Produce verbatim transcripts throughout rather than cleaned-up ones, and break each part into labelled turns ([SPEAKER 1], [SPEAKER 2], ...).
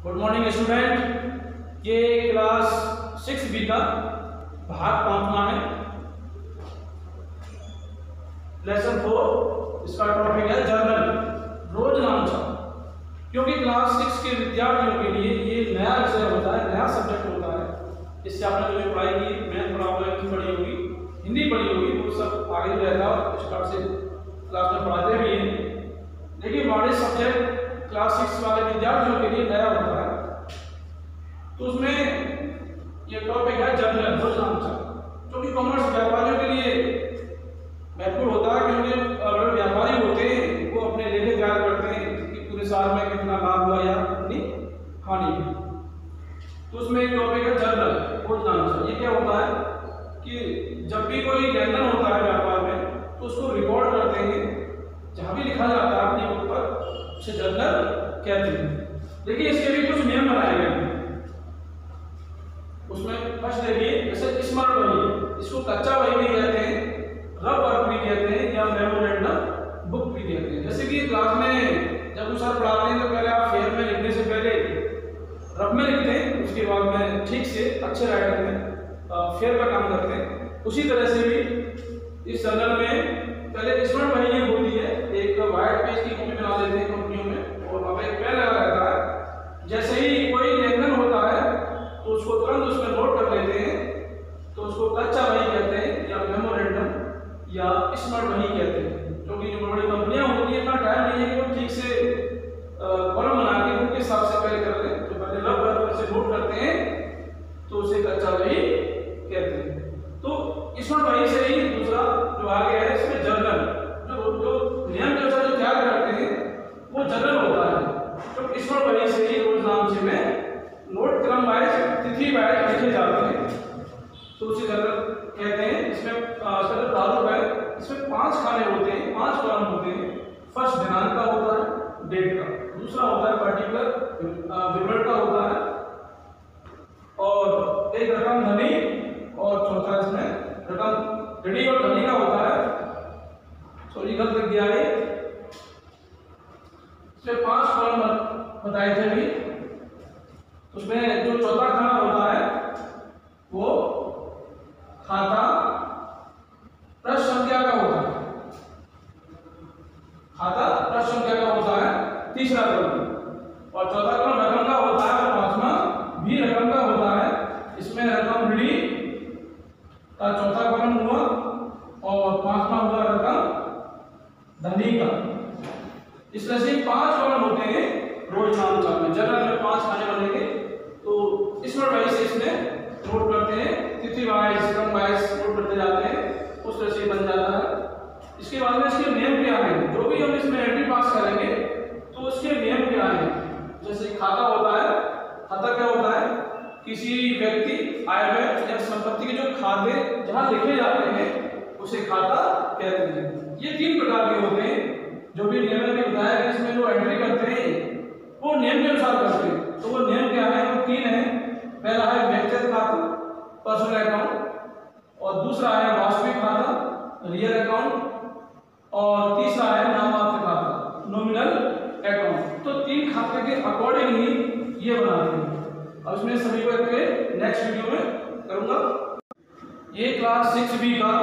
[SPEAKER 1] Good morning student, ये class six B का भाग पांचवा है, लेसन फोर। इसका टॉपिक है जर्नल, रोजनामचा। क्योंकि क्लास सिक्स के विद्यार्थियों के लिए ये नया विषय होता है, नया सब्जेक्ट होता है। इससे आपने जो पढ़ाई की, मैथ पढ़ा होगा, इंग्लिश पढ़ी होगी, हिंदी पढ़ी होगी, वो सब आगे रहेगा। स्टार्ट से क्लास में पढ़ाते भी हैं, लेकिन बड़े सब्जेक्ट क्लास सिक्स वाले विद्यार्थियों के लिए नया होता है। तो उसमें ये टॉपिक है जर्नल, रोजनामचा, जो कि कॉमर्स व्यापारियों के लिए महत्वपूर्ण होता है। क्योंकि अगर व्यापारी होते हैं वो अपने लेखे तैयार करते हैं कि पूरे साल में कितना लाभ हुआ या कितनी हानि हुई। तो उसमें एक टॉपिक है जर्नल, रोजनामचा। ये क्या होता है कि जब भी कोई लेन देन होता है व्यापार में तो उसको रिकॉर्ड करते हैं, जहाँ भी लिखा जाता है अपनी बुक पर, उसे जर्नल कहते हैं। देखिए इसके भी कुछ नियम बनाए गए हैं। उसमें फर्स्ट देखिए, जैसे स्मार्ट वही, इसको कच्चा वही भी कहते हैं, रफ वर्क भी कहते हैं, या मेमोरेंडम बुक भी कहते हैं। जैसे कि क्लास में जब सर पढ़ाते हैं तो पहले आप फेयर में लिखने से पहले रफ में लिखते हैं, उसके बाद में ठीक से अच्छे राइटर में फेयर का काम करते हैं। उसी तरह से भी इस जर्नल में पहले स्मार्ट वही होती है, एक वाइट पेज की कॉपी बना देते हैं कंपनियों में, और वहाँ पे एक पेन लगा रहता है। जैसे ही कोई लेनदेन होता है तो उसको तुरंत उसमें नोट कर लेते हैं, तो उसको कच्चा वही कहते हैं, या मेमोरेंडम या स्मार्ट वही कहते हैं। क्योंकि जो बड़ी कंपनियां होती है, इतना टाइम नहीं है कि वो ठीक से कॉलम बना के उनके हिसाब से पहले कर लें, तो पहले रफ वर्क से नोट करते हैं, तो उसे कच्चा वही कहते हैं। तो स्मार्ट वही से ही दूसरा जो आगे है, इसमें जर्नल, जो जो नियम के अनुसार जो तैयार करते हैं वो जर्नल होता है। तो स्मार्ट वही से ही रोजनामचे में नोट क्रम वाइज, तिथि वाइज लिखे जाते हैं, तो उसे जर्नल कहते हैं। इसमें जर्नल प्रारूप है, इसमें पांच खाने होते हैं, पांच कॉलम होते हैं। फर्स्ट दिनांक का होता है, डेट का, दूसरा होता है पर्टिकुलर विवरण का होता है, और एक रकम धनी, और चौथा इसमें रकम ऋणी और धनी का होता है। सॉरी गलत लिख दिया है, इसमें पांच कॉलम बताए थे अभी। उसमें जो चौथा खाना होता है वो खाता प्रश्न संख्या का होता है, खाता प्रश्न संख्या का होता है तीसरा कॉलम, और चौथा कॉलम रकम का होता है, और पांचवा भी रकम का होता है। इसमें रकम ऋणी का चौथा कॉलम हुआ, और पांचवा हुआ रकम धनी का। इस तरह से पांच कॉलम होते हैं रोजनामचा में। जर्नल में पांच खाने बनेंगे, तो इसमें वाइज से इसमें नोट करते हैं, तिथि वाइज, क्रम वाइज नोट करते जाते हैं, उस तरह से बन जाता है। इसके बाद में इसके नियम क्या हैं, जो भी हम इसमें एंट्री पास करेंगे तो उसके नियम क्या हैं। जैसे खाता होता है, खाता क्या होता है, किसी व्यक्ति, आय व्यय या संपत्ति के जो खाते जहां लिखे जाते हैं उसे खाता कहते हैं। ये तीन प्रकार के होते हैं, जो भी नियम में बताया है। इसमें जो एंट्री करते हैं वो नियम के अनुसार करते हैं। तो वो नियम क्या है, वो तीन है। पहला है व्यक्तिगत खाता, पर्सनल अकाउंट, और दूसरा है वास्तविक खाता, रियल अकाउंट, और तीसरा है नाममात्र खाता, नॉमिनल अकाउंट। तो तीन खाते के अकॉर्डिंग ही ये बनाते हैं। अब इसमें सभी को एक नेक्स्ट वीडियो में करूंगा। ये क्लास सिक्स बी का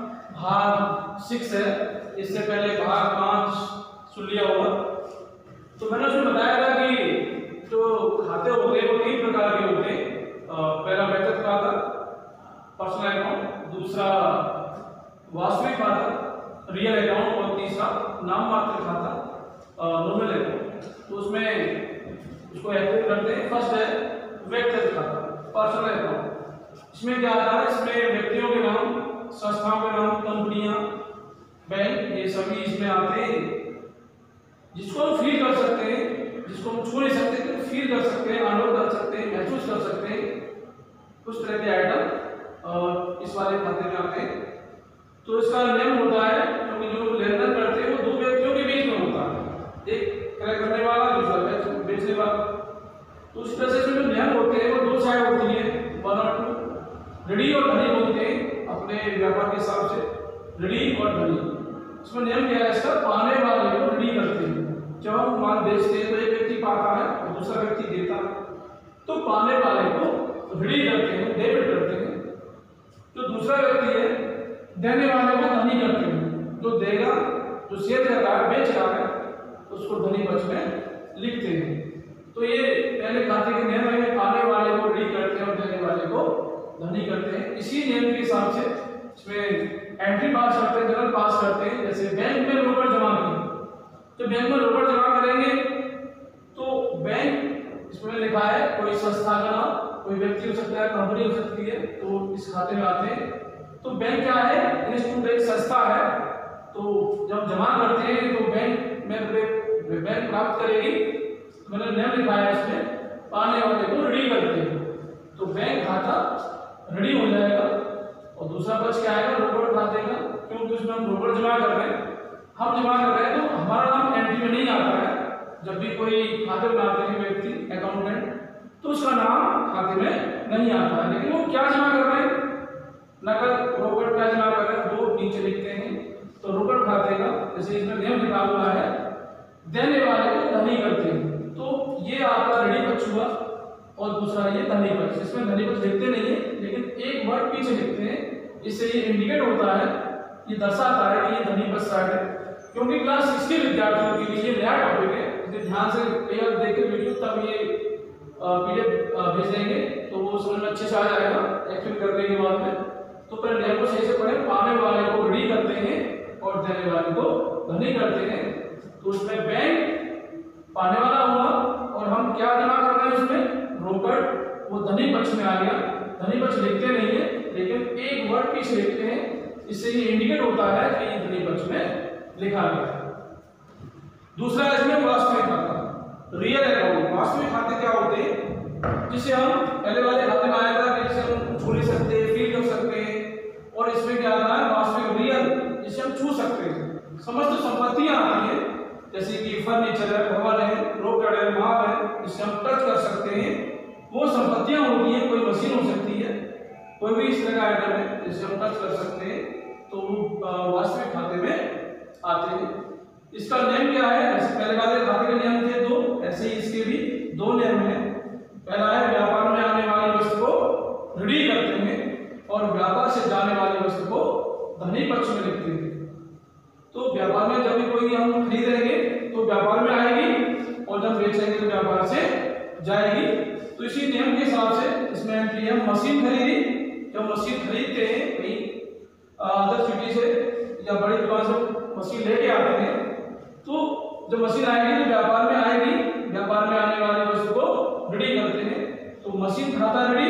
[SPEAKER 1] भाग सिक्स है। इससे पहले भाग पांच सुन लिया होगा। तो मैंने उसमें बताया था कि जो खाते होते हैं वो तीन प्रकार के होते हैं। पहला व्यक्तिगत खाता, पर्सनल अकाउंट, दूसरा वास्तविक खाता, रियल अकाउंट, और तीसरा नाममात्र खाता, नॉमिनल अकाउंट। तो उसमें उसको एक्टिवेट करते हैं। फर्स्ट है व्यक्तिगत खाता, पर्सनल अकाउंट। इसमें क्या आता है, इसमें व्यक्तियों के नाम, संस्थाओं के नाम, कंपनियां, बैंक, ये सभी इसमें आते हैं, जिसको हम फील कर सकते हैं, जिसको हम छू नहीं सकते, तो फील कर सकते हैं, अनुभव कर सकते हैं, महसूस कर सकते हैं। कुछ तरह के आइटम और इस वाले खाते में आते हैं। तो इसका नियम होता है, क्योंकि जो लेन देन करते हैं वो दो व्यक्तियों के बीच में होता है, एक क्रय करने वाला, दूसरा बेचने वाला। तो उस तरह से जो नियम होते हैं वो दो साइड होती है, वन और टू। ऋणी और धनी होते हैं अपने व्यापार के हिसाब से, ऋणी और धनी। इसमें नियम क्या है, इसका पाने वाले को ऋणी करते हैं, जब हम माल बेचते हैं तो एक व्यक्ति पाता है और दूसरा व्यक्ति देता है, तो पाने वाले को ऋणी करते हैं, डेबिट करते हैं। जो दूसरा व्यक्ति है देने वाले को धनी करते हैं। जो देगा, जो सेल कर रहा है, बेच रहा है, उसको धनी पक्ष में लिखते हैं। तो ये पहले खाते के नियम है, पाने वाले को ऋणी करते हैं और देने वाले को धनी करते हैं। इसी नियम के हिसाब से इसमें एंट्री पास करते हैं, जर्नल पास करते हैं। जैसे बैंक में रोकड़ जमा की, तो बैंक में रोकड़ जमा करेंगे तो बैंक इसमें लिखा है कोई संस्था का नाम, कोई व्यक्ति हो सकता है, कंपनी हो सकती है, तो इस खाते में आते हैं। तो बैंक क्या है, इंस्टीट्यूट एक संस्था है। तो जब जमा करते हैं तो बैंक में बैंक प्राप्त करेगी, मैंने नियम लिखा है इसमें, पाने वाले को ऋणी करते हैं। तो बैंक खाता ऋणी हो जाएगा और दूसरा पक्ष क्या आएगा, रोकड़ खाते का, क्योंकि उसमें हम रोकड़ जमा कर रहे हैं, हम जमा कर रहे हैं तो हमारा नाम एंट्री में नहीं आता है। जब भी कोई खाते बनाते हैं व्यक्ति, अकाउंटेंट, तो उसका नाम खाते में नहीं आता है। लेकिन वो क्या जमा कर रहे हैं, नकद रोकड़ क्या जमा कर रहे हैं, वो नीचे लिखते हैं। तो रोकड़ खाते का जैसे इसमें नियम लिखा हुआ है, देने वाले को धनी करते हैं। तो ये आपका ऋणी पक्ष हुआ और दूसरा ये धनी पक्ष। इसमें धनी पक्ष लिखते नहीं है, लेकिन एक वर्ड पीछे लिखते हैं। इससे ये इंडिकेट होता है, ये दर्शाता है कि ये धनी पक्ष साइड है। क्योंकि क्लास सिक्स के विद्यार्थियों के लिए नया टॉपिक है, इसलिए ध्यान से क्लियर देखें वीडियो, तब ये पीडीएफ भेज देंगे तो वो समझ में अच्छे से आ जाएगा एक्चुअल करने के बाद में। तो पहले नियम को सही से पढ़ें, पाने वाले को ऋणी करते हैं और देने वाले को धनी करते हैं। तो उसमें बैंक पाने वाला हुआ और हम क्या जमा कर रहे हैं उसमें, रोकड़, वो धनी पक्ष में आ गया। धनी पक्ष लिखते नहीं है, लेकिन एक वर्ड पीछे लिखते हैं। इससे ये इंडिकेट होता है कि ये धनी पक्ष में लिखा गया। दूसरा इसमें वास्तविक खाता, रियल अकाउंट। वास्तविक खाते क्या होते हैं, जिसे हम पहले वाले खाते में आया था कि जिसे हम छू नहीं सकते, फील कर सकते हैं, और इसमें क्या आता है वास्तविक रियल, जिसे हम छू सकते हैं। समस्त संपत्तियां आती हैं, जैसे कि फर्नीचर है, भवन है, रोकड़ है, माल है, जिसे हम टच कर सकते हैं। वो संपत्तियां होती हैं, कोई मशीन हो सकती है, कोई भी इस तरह का आइटम है जिसे हम टच कर सकते हैं, तो वास्तविक खाते में आते हैं। इसका नियम क्या है, जैसे पहले वाले खाते के नियम थे दो, ऐसे ही इसके भी दो नियम हैं। पहला है व्यापार में आने वाली वस्तु को ऋणी करते हैं और व्यापार से जाने वाली वस्तु को धनी पक्ष में लिखते हैं। तो व्यापार में जब भी कोई हम खरीदेंगे तो व्यापार में आएगी और जब बेचेंगे तो व्यापार से जाएगी। तो इसी नियम के हिसाब से इसमें एंट्री है, मशीन खरीदी, जब मशीन खरीदते हैं कहीं अदर सिटी से या बड़ी दुकान से मशीन लेके आते हैं, तो जब मशीन आएगी तो व्यापार में आएगी, व्यापार में आने वाली वस्तु को ऋणी करते हैं। तो मशीन खाता ऋणी,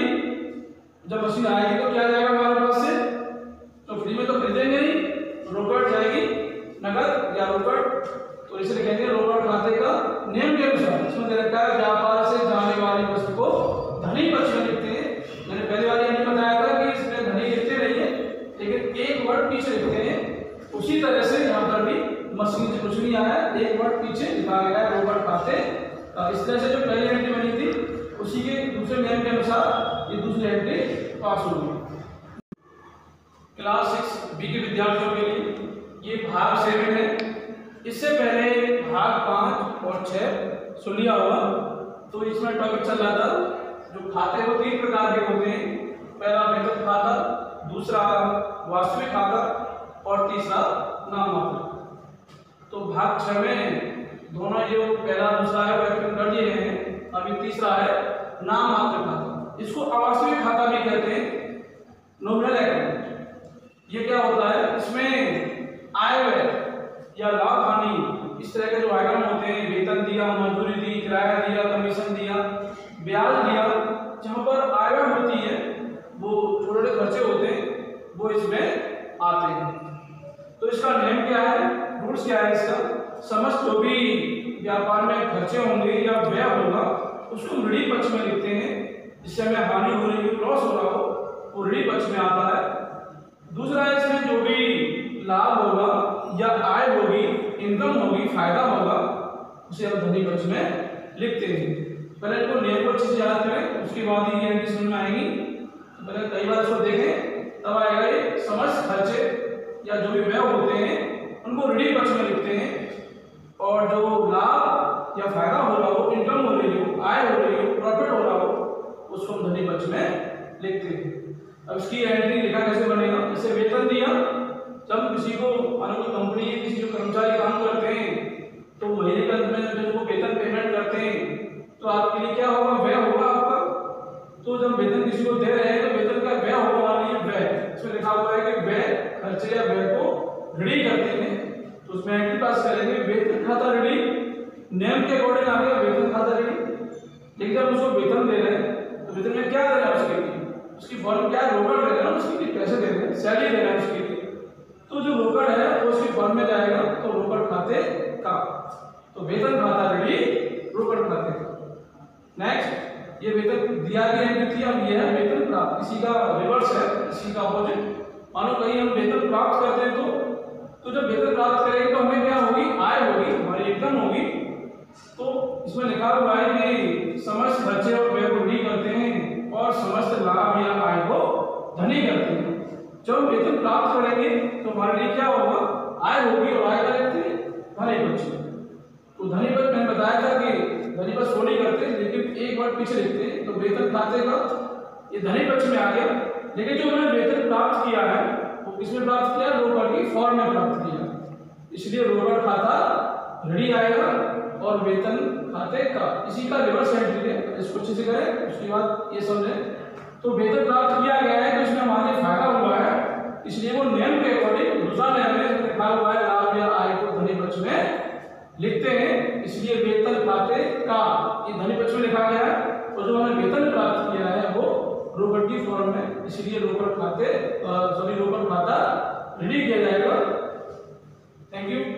[SPEAKER 1] जब मशीन आएगी तो क्या जाएगा हमारे पास से, तो फ्री में तो खरीदेंगे नहीं, रोकड़ जाएगी, नगद या रोकड़। तो इसे लिखेंगे रोकड़ खाते का नियम के अनुसार। इसमें दे रखा है व्यापार से जाने वाली वस्तु को धनी पक्ष में लिखते हैं। मैंने पहले वाली नहीं बताया था कि इसमें धनी लिखते नहीं है, लेकिन एक वर्ड पीछे लिखते हैं। उसी तरह से यहाँ पर भी मशीन से कुछ नहीं आया, एक वर्ड पीछे लिखा गया है, रोकड़ खाते। इस तरह से जो पहली एंट्री बनी थी उसी के दूसरे नियम के अनुसार ये दूसरी एंट्री पास होगी। क्लास सिक्स बी के विद्यार्थियों के लिए ये भाग सेवन है। इससे पहले भाग पाँच और छः सुन लिया होगा। तो इसमें टॉपिक चल रहा था, जो खाते वो तीन प्रकार के होते हैं। पहला नकद खाता, दूसरा वास्तविक खाता और तीसरा नाममात्र। तो भाग छह में दोनों जो पहला दूसरा है वो एक्सप्लेन कर दिए हैं। अभी तीसरा है नाममात्र खाता। इसको अवास्तविक खाता भी कहते हैं, नॉमिनल अकाउंट। ये क्या होता है, इसमें आय व्यय या लाभ हानि इस तरह के जो आइटम होते हैं, वेतन दिया, मजदूरी दी, किराया दिया, कमीशन दिया, ब्याज दिया, जहाँ पर आय व्यय होती है, वो छोटे छोटे खर्चे होते हैं, वो इसमें आते हैं। तो इसका नियम क्या है, रूल्स क्या है इसका, समस्त जो भी व्यापार में खर्चे होंगे या व्यय होगा उसको ऋणी पक्ष में लिखते हैं। जिससे हमें हानि हो रही हो, लॉस हो रहा हो, वो ऋणी पक्ष में आता है। दूसरा इसमें जो भी लाभ होगा या आय होगी, इनकम होगी, फायदा होगा, उसे हम धनी पक्ष में लिखते हैं। पहले इनको नियम को अच्छे से याद करें, उसके बाद ही ये समझ में आएंगी। पहले कई बार इसको देखें तब आएगा ये समस्त खर्चे या जो भी व्यय होते हैं उनको ऋणी पक्ष में लिखते हैं। और जो लाभ या फायदा हो रहा हो, इनकम हो रही हो, आय हो रही हो, प्रॉफिट हो रहा हो, उसको हम धनी पक्ष में लिखते हैं। अब इसकी एंट्री लिखा कैसे बनेगा? जैसे वेतन दिया, जब किसी को मानो कोई कंपनी है, किसी जो कर्मचारी काम करते हैं तो महीने के अंत में जब उनको वेतन पेमेंट करते हैं तो आपके लिए क्या होगा? व्यय होगा आपका। तो जब वेतन किसी को दे रहे हैं तो वेतन का व्यय होगा, मान लीजिए व्यय, इसमें लिखा हुआ है कि व्यय खर्चे या व्यय को ऋणी करते हैं, तो उसमें एंट्री पास करेंगे वेतन खाता ऋणी, नियम के अकॉर्डिंग आ गया वेतन खाता ऋणी। लेकिन जब उसको वेतन दे रहे हैं तो वेतन में क्या दे रहा है उसके लिए? उसकी फॉर्म क्या है? रोकड़ दे रहे हैं, उसके लिए पैसे दे रहे हैं, सैलरी दे रहे हैं उसके लिए। तो जो रोकड़ है वो उसकी फॉर्म में जाएगा, तो रोकड़ खाते का, तो वेतन खाता ऋणी रोकड़ खाते का। नेक्स्ट, ये वेतन दिया गया एंट्री थी, अब ये है वेतन प्राप्त, इसी का रिवर्स है, इसी का अपोजिट। मानो कहीं हम वेतन प्राप्त करते हैं तो तो जब वेतन प्राप्त करेंगे तो हमें क्या होगी? आय होगी, हमारी इनकम होगी। तो इसमें लिखा हुआ है कि समस्त खर्चे और व्यय को ऋणी करते हैं और समस्त लाभ या आय को धनी करते हैं। जब वेतन प्राप्त करेंगे तो हमारे लिए क्या होगा? आय होगी, और आय का लिखते हैं धनी पक्ष। तो धनी पक्ष मैंने बताया था कि धनी पक्ष शो नहीं करते, लेकिन एक बार पीछे लिखते हैं, तो वेतन खाते का ये धनी पक्ष में आ गया। लेकिन जो हमने वेतन प्राप्त किया है वो किसमें प्राप्त किया? रोकड़ की फॉर्म में प्राप्त किया, इसलिए रोकड़ खाता ऋणी आएगा और वेतन खाते का, इसी का रिवर्स एंट्री है। इसको अच्छे से करें, उसके बाद ये समझें। तो वेतन प्राप्त किया गया है तो इसमें हमारे फायदा हुआ है, इसलिए वो नियम के अकॉर्डिंग दूसरा नियम में लिखा हुआ है लाभ या आय को धनी पक्ष में लिखते हैं, इसलिए वेतन खाते का ये धनी पक्ष में लिखा गया है। और जो हमने वेतन प्राप्त किया है वो रोकड़ की फॉर्म में, इसलिए रोकड़ खाते सॉरी रोकड़ खाता ऋणी किया जाएगा। Thank you.